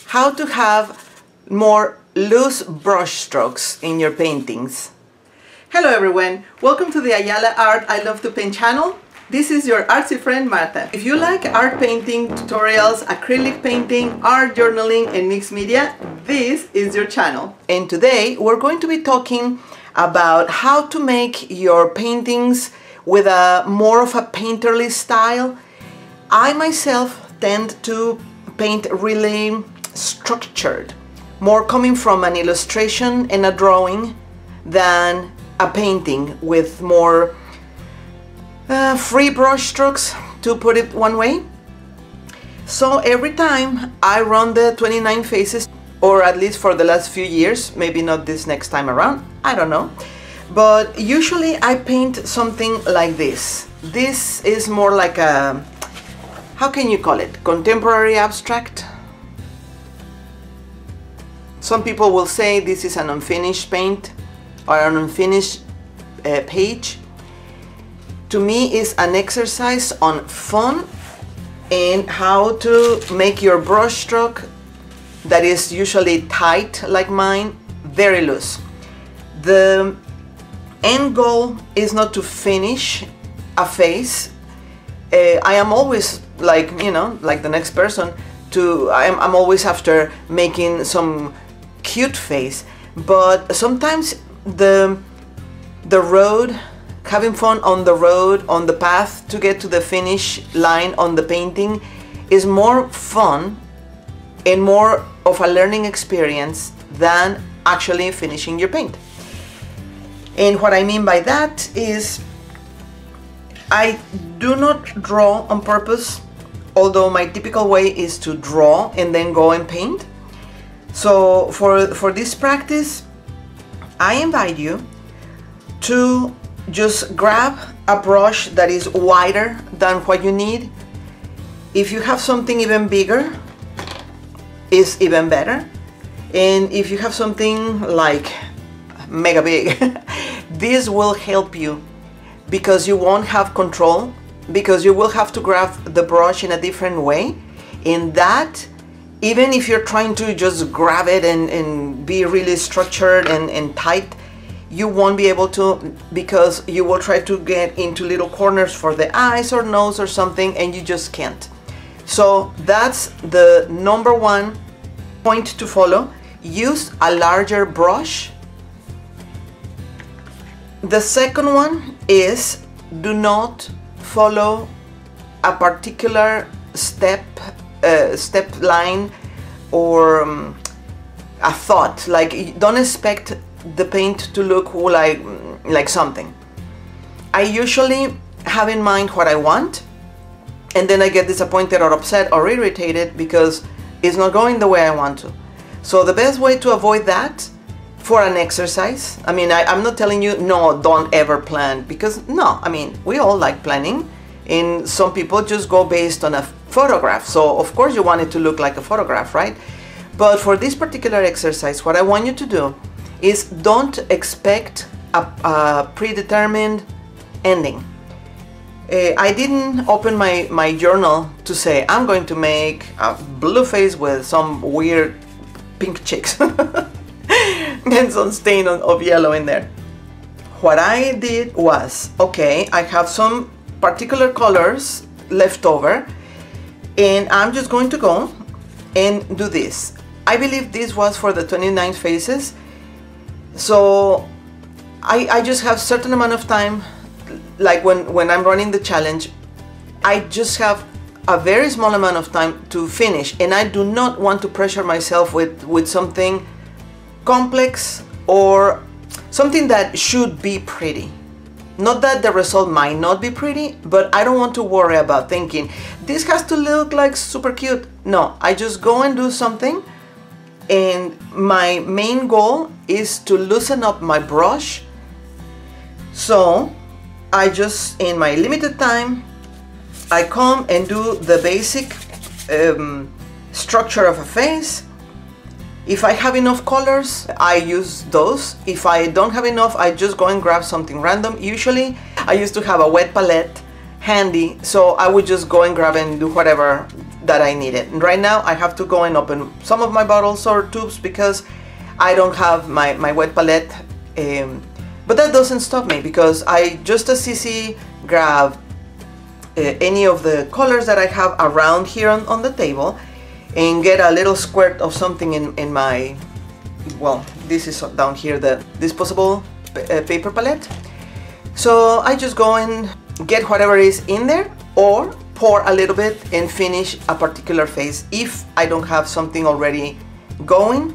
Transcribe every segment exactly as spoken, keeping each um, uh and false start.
how to have more loose brush strokes in your paintings. Hello everyone, welcome to the Ayala Art I Love to Paint channel. This is your artsy friend Marta. If you like art painting, tutorials, acrylic painting, art journaling and mixed media, this is your channel. And today we're going to be talking about how to make your paintings with a more of a painterly style. I myself tend to paint really structured, more coming from an illustration and a drawing than a painting with more uh, free brush strokes, to put it one way. So every time I run the twenty-nine phases, or at least for the last few years, maybe not this next time around, I don't know, but usually I paint something like this. This is more like a, how can you call it, contemporary abstract? Some people will say this is an unfinished paint or an unfinished uh, page. To me, it's an exercise on fun and how to make your brush stroke that is usually tight like mine, very loose. The end goal is not to finish a face. Uh, I am always like, you know, like the next person, to, I'm, I'm always after making some cute face, but sometimes the the road, having fun on the road, on the path to get to the finish line on the painting is more fun and more of a learning experience than actually finishing your paint. And what I mean by that is I do not draw on purpose, although my typical way is to draw and then go and paint. So for, for this practice, I invite you to just grab a brush that is wider than what you need. If you have something even bigger, it's even better. And if you have something like mega big, this will help you because you won't have control, because you will have to grab the brush in a different way. In that, even if you're trying to just grab it and, and be really structured and, and tight, you won't be able to, because you will try to get into little corners for the eyes or nose or something, and you just can't. So that's the number one point to follow. Use a larger brush. The second one is do not follow a particular step uh, step line or um, a thought. Like, don't expect the paint to look like like something. I usually have in mind what I want, and then I get disappointed or upset or irritated because it's not going the way I want to. So the best way to avoid that for an exercise, I mean, I, I'm not telling you, no, don't ever plan, because no, I mean, we all like planning, and some people just go based on a photograph. So of course you want it to look like a photograph, right? But for this particular exercise, what I want you to do is don't expect a, a predetermined ending. Uh, I didn't open my, my journal to say, I'm going to make a blue face with some weird pink cheeks and some stain on, of yellow in there. What I did was, okay, I have some particular colors left over, and I'm just going to go and do this. I believe this was for the twenty-nine phases. So I, I just have certain amount of time, like when, when I'm running the challenge, I just have a very small amount of time to finish, and I do not want to pressure myself with, with something complex or something that should be pretty. Not that the result might not be pretty, but I don't want to worry about thinking, this has to look like super cute. No, I just go and do something, and my main goal is to loosen up my brush. So I just, in my limited time, I come and do the basic um, structure of a face. If I have enough colors, I use those. If I don't have enough, I just go and grab something random. Usually, I used to have a wet palette handy, so I would just go and grab and do whatever that I needed. And right now I have to go and open some of my bottles or tubes because I don't have my, my wet palette. Um, but that doesn't stop me, because I just as easy grab uh, any of the colors that I have around here on, on the table and get a little squirt of something in, in my, well, this is down here, the disposable uh, paper palette. So I just go and get whatever is in there, or pour a little bit and finish a particular face if I don't have something already going.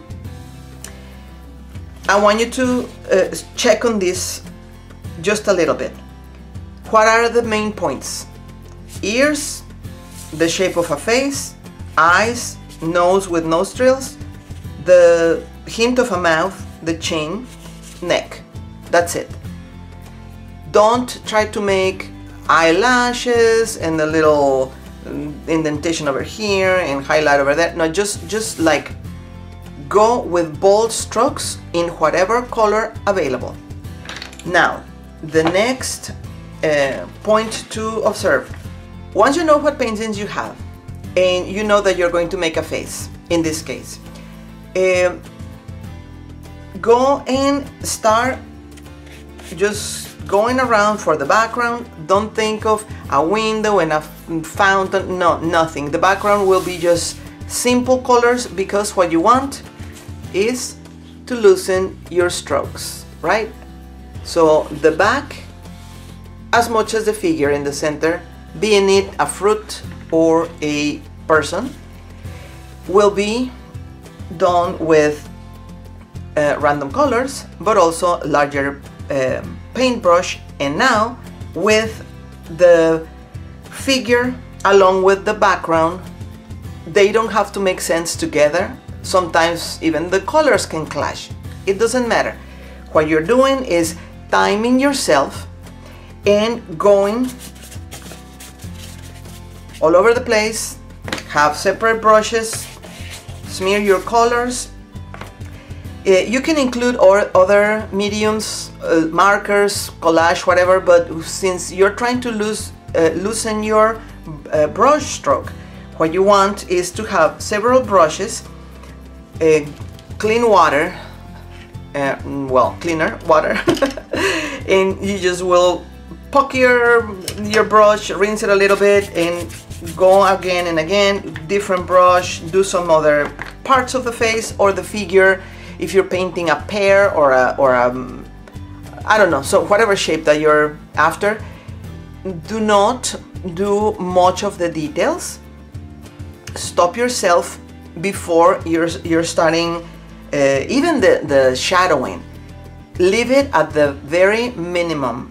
I want you to uh, check on this just a little bit. What are the main points? Ears, the shape of a face, eyes, nose with nostrils, the hint of a mouth, the chin, neck. That's it. Don't try to make eyelashes and a little indentation over here and highlight over there. No, just just like go with bold strokes in whatever color available. Now, the next uh, point to observe. Once you know what paintings you have and you know that you're going to make a face, in this case, uh, go and start just going around for the background. Don't think of a window and a fountain, no, nothing. The background will be just simple colors, because what you want is to loosen your strokes, right? So the back as much as the figure in the center, being it a fruit or a person, will be done with uh, random colors, but also larger um, paintbrush. And now with the figure along with the background, they don't have to make sense together. Sometimes even the colors can clash. It doesn't matter. What you're doing is timing yourself and going all over the place. Have separate brushes, smear your colors. Uh, you can include or other mediums, uh, markers, collage, whatever, but since you're trying to lose, uh, loosen your uh, brush stroke, what you want is to have several brushes, uh, clean water, uh, well, cleaner water, and you just will poke your, your brush, rinse it a little bit, and go again and again, different brush, do some other parts of the face or the figure. If you're painting a pear or a, or a, I don't know, so whatever shape that you're after, do not do much of the details. Stop yourself before you're, you're starting uh, even the, the shadowing. Leave it at the very minimum.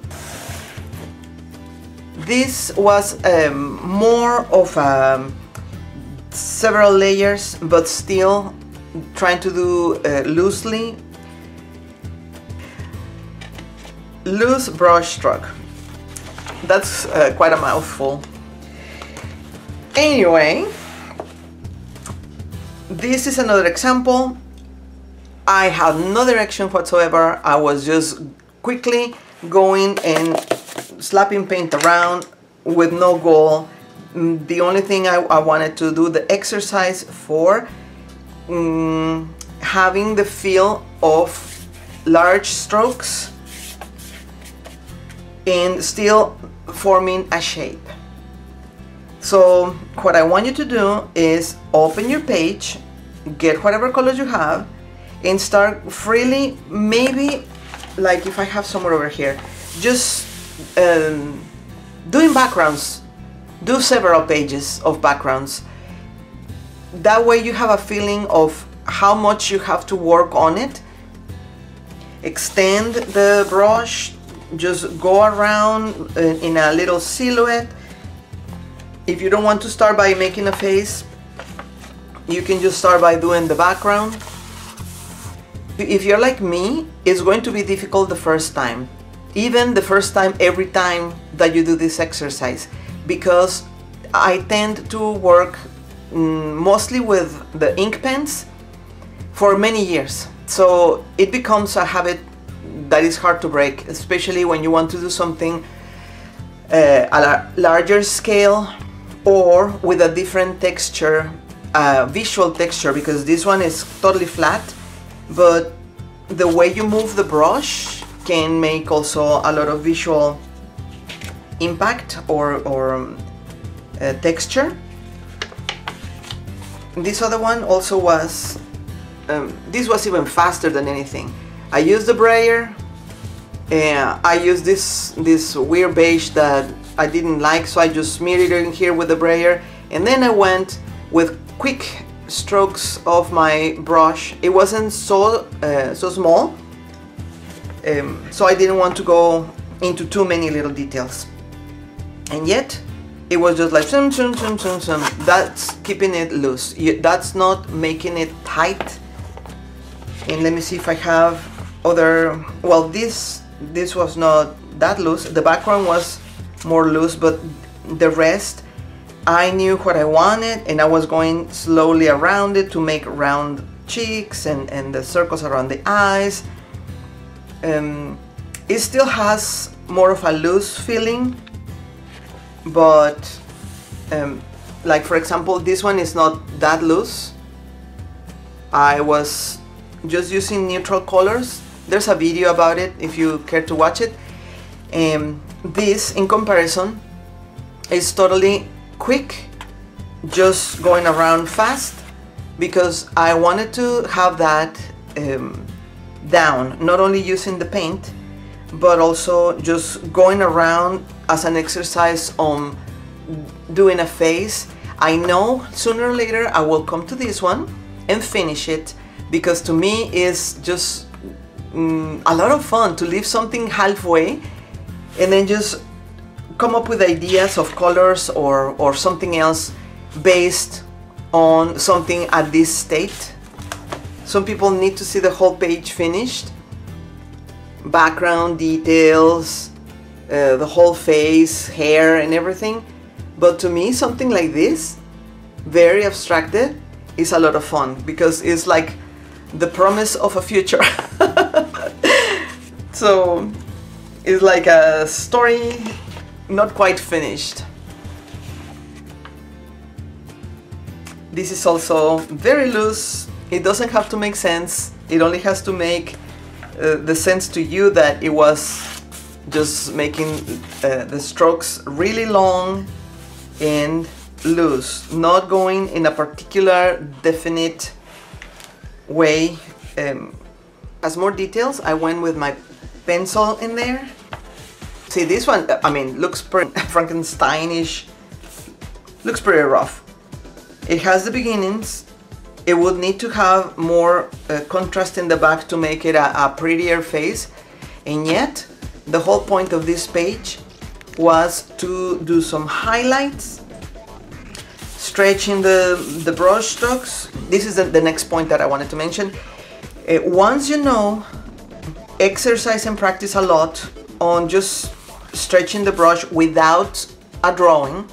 This was um, more of a, several layers, but still trying to do uh, loosely. Loose brush stroke. That's uh, quite a mouthful. Anyway, this is another example. I had no direction whatsoever. I was just quickly going and slapping paint around with no goal. The only thing I, I wanted to do the exercise for um, having the feel of large strokes and still forming a shape. So what I want you to do is open your page, get whatever colors you have, and start freely, maybe like if I have somewhere over here, just um, doing backgrounds. Do several pages of backgrounds. That way you have a feeling of how much you have to work on it. Extend the brush, just go around in a little silhouette. If you don't want to start by making a face, you can just start by doing the background. If you're like me, it's going to be difficult the first time. Even the first time, every time that you do this exercise, because I tend to work mm, mostly with the ink pens for many years. So it becomes a habit that is hard to break, especially when you want to do something uh, at a larger scale or with a different texture, uh, visual texture, because this one is totally flat, but the way you move the brush can make also a lot of visual impact or, or um, uh, texture. This other one also was, um, this was even faster than anything. I used the brayer, and I used this, this weird beige that I didn't like, so I just smeared it in here with the brayer, and then I went with quick strokes of my brush. It wasn't so, uh, so small, um, so I didn't want to go into too many little details. And yet, it was just like shum, shum, shum, shum, shum. That's keeping it loose. You, that's not making it tight. And let me see if I have other, well, this this was not that loose. The background was more loose, but the rest, I knew what I wanted, and I was going slowly around it to make round cheeks and, and the circles around the eyes. Um, it still has more of a loose feeling, but um, like for example, this one is not that loose. I was just using neutral colors. There's a video about it if you care to watch it. Um, this, in comparison, is totally quick, just going around fast, because I wanted to have that um, down, not only using the paint, but also just going around as an exercise on doing a face. I know sooner or later I will come to this one and finish it, because to me it's just mm, a lot of fun to leave something halfway and then just come up with ideas of colors or, or something else based on something at this state. Some people need to see the whole page finished, background details, uh, the whole face, hair and everything. But to me, something like this, very abstracted, is a lot of fun, because it's like the promise of a future. So it's like a story not quite finished. This is also very loose. It doesn't have to make sense. It only has to make uh, the sense to you that it was just making uh, the strokes really long and loose, not going in a particular definite way. Um, as more details, I went with my pencil in there. See, this one, I mean, looks pretty Frankensteinish, looks pretty rough. It has the beginnings. It would need to have more uh, contrast in the back to make it a, a prettier face, and yet the whole point of this page was to do some highlights, stretching the, the brush strokes. This is the, the next point that I wanted to mention. Uh, once you know, exercise and practice a lot on just stretching the brush without a drawing,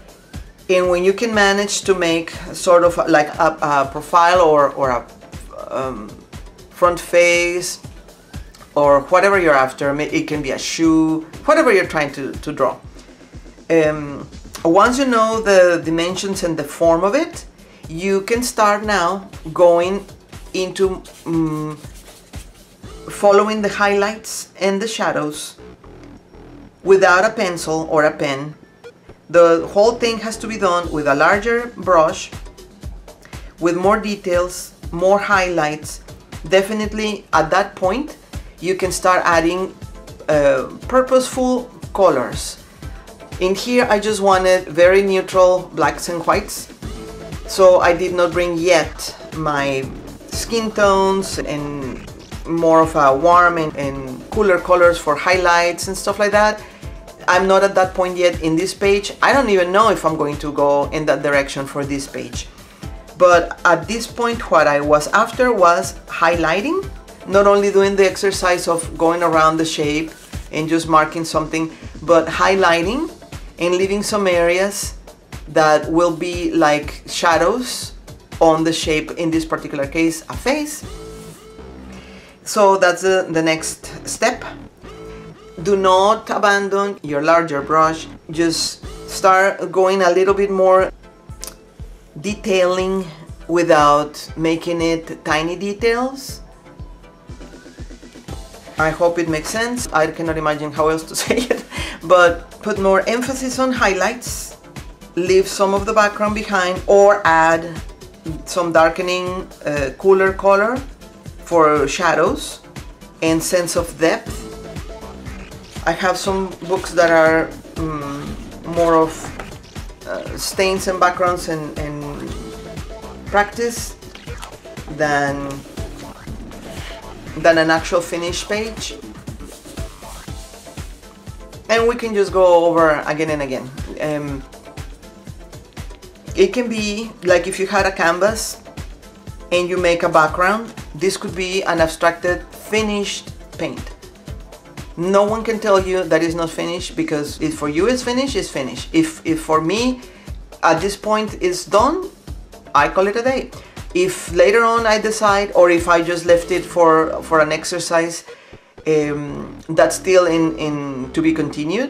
and when you can manage to make sort of like a, a profile or, or a um, front face or whatever you're after, it can be a shoe, whatever you're trying to, to draw. Um, once you know the dimensions and the form of it, you can start now going into um, following the highlights and the shadows without a pencil or a pen. The whole thing has to be done with a larger brush, with more details, more highlights. Definitely at that point you can start adding uh, purposeful colors. In here I just wanted very neutral blacks and whites, so I did not bring yet my skin tones and more of a warm and, and cooler colors for highlights and stuff like that. I'm not at that point yet in this page. I don't even know if I'm going to go in that direction for this page. But at this point, what I was after was highlighting, not only doing the exercise of going around the shape and just marking something, but highlighting and leaving some areas that will be like shadows on the shape, in this particular case, a face. So that's the, the next step. Do not abandon your larger brush. Just start going a little bit more detailing without making it tiny details. I hope it makes sense. I cannot imagine how else to say it, but put more emphasis on highlights, leave some of the background behind, or add some darkening, uh, cooler color for shadows and sense of depth. I have some books that are um, more of uh, stains and backgrounds and, and practice than than an actual finished page, and we can just go over again and again. Um, it can be like if you had a canvas and you make a background, this could be an abstracted finished paint. No one can tell you that it's not finished, because if for you it's finished, it's finished. If, if for me at this point it's done, I call it a day. If later on I decide, or if I just left it for, for an exercise um, that's still in, in to be continued.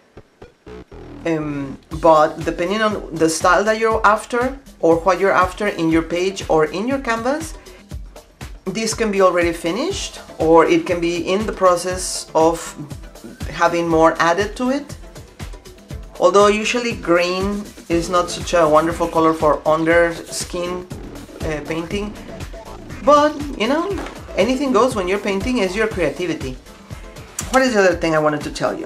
Um, but depending on the style that you're after, or what you're after in your page or in your canvas, this can be already finished, or it can be in the process of having more added to it. Although usually green is not such a wonderful color for under skin uh, painting, but you know, anything goes when you're painting. Is your creativity. What is the other thing I wanted to tell you?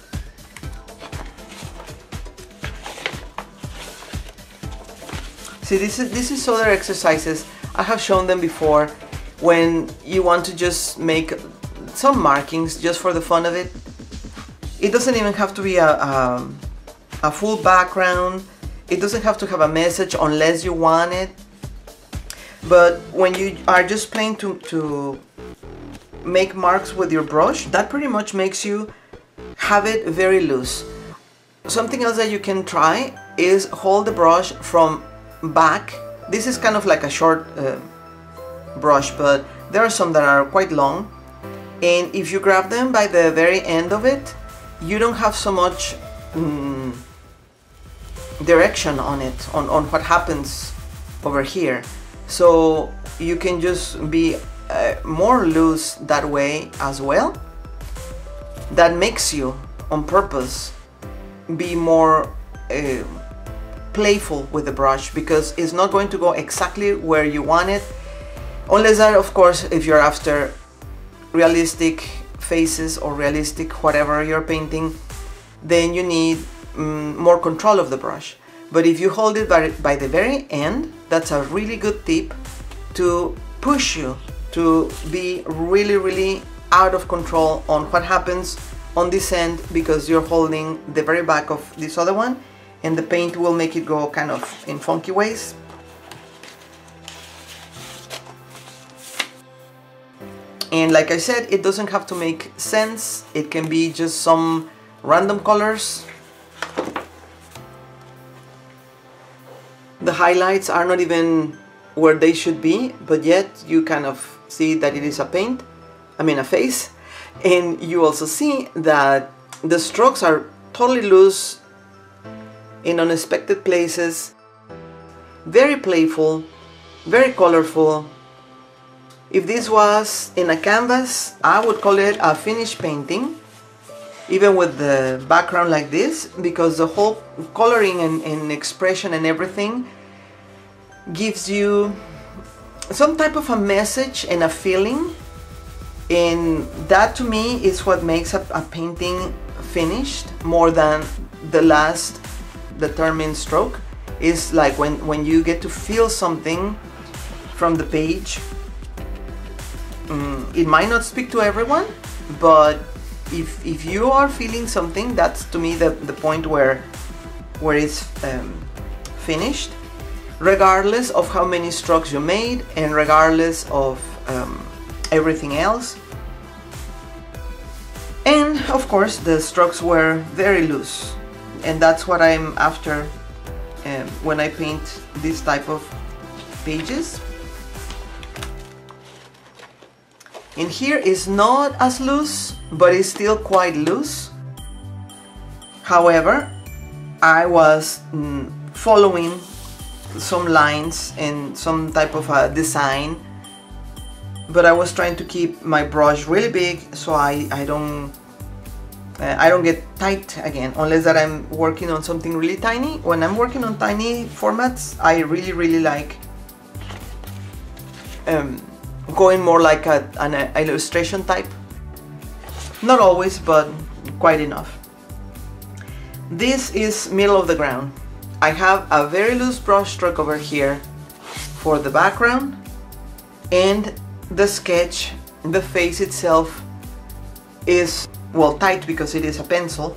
See, this is this is other exercises. I have shown them before. When you want to just make some markings just for the fun of it, it doesn't even have to be a, a, a full background. It doesn't have to have a message unless you want it. But when you are just playing to, to make marks with your brush, that pretty much makes you have it very loose. Something else that you can try is hold the brush from back. This is kind of like a short uh, brush, but there are some that are quite long, and if you grab them by the very end of it, you don't have so much um, direction on it, on, on what happens over here. So you can just be uh, more loose that way as well. That makes you, on purpose, be more uh, playful with the brush, because it's not going to go exactly where you want it. Unless that, of course, if you're after realistic faces or realistic whatever you're painting, then you need um, more control of the brush. But if you hold it by, by the very end, that's a really good tip to push you to be really, really out of control on what happens on this end, because you're holding the very back of this other one, and the paint will make it go kind of in funky ways. And like I said, it doesn't have to make sense. It can be just some random colors. The highlights are not even where they should be, but yet you kind of see that it is a paint, I mean a face. And you also see that the strokes are totally loose in unexpected places. Very playful, very colorful. If this was in a canvas, I would call it a finished painting, even with the background like this, because the whole coloring and, and expression and everything gives you some type of a message and a feeling, and that to me is what makes a, a painting finished more than the last determined stroke. Is like when, when you get to feel something from the page. Um, it might not speak to everyone, but if, if you are feeling something, that's to me the, the point where, where it's um, finished, regardless of how many strokes you made and regardless of um, everything else. And of course the strokes were very loose, and that's what I'm after um, when I paint this type of pages. And here is not as loose, but it's still quite loose. However, I was mm, following some lines and some type of a design, but I was trying to keep my brush really big so I, I don't uh, I don't get tight again, unless that I'm working on something really tiny. When I'm working on tiny formats, I really really like um, going more like a, an illustration type. Not always, but quite enough. This is middle of the ground. I have a very loose brush stroke over here for the background, and the sketch, the face itself is, well, tight because it is a pencil,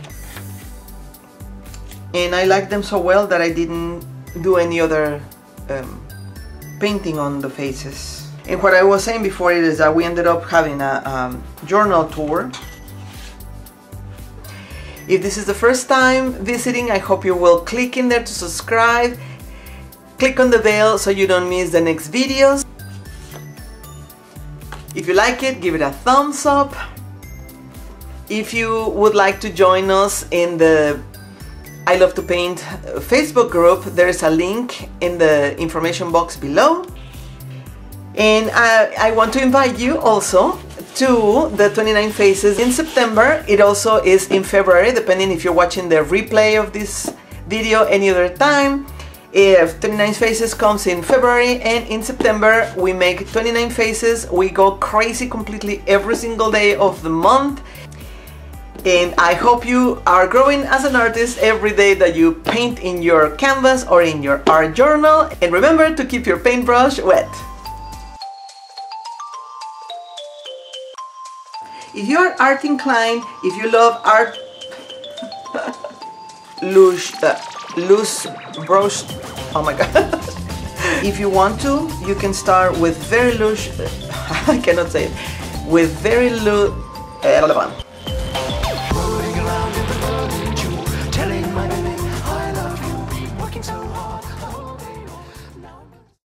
and I like them so well that I didn't do any other um, painting on the faces. And what I was saying before is that we ended up having a um, journal tour. If this is the first time visiting, I hope you will click in there to subscribe. Click on the bell so you don't miss the next videos. If you like it, give it a thumbs up. If you would like to join us in the I Love to Paint Facebook group, there's a link in the information box below. And I, I want to invite you also to the twenty-nine Faces in September. It also is in February, depending if you're watching the replay of this video any other time. If twenty-nine Faces comes in February, and in September we make twenty-nine Faces. We go crazy completely every single day of the month. And I hope you are growing as an artist every day that you paint in your canvas or in your art journal. And remember to keep your paintbrush wet. If you are art inclined, if you love art, loose, uh, loose brush, oh my god. If you want to, you can start with very loose, I cannot say it, with very loose, uh,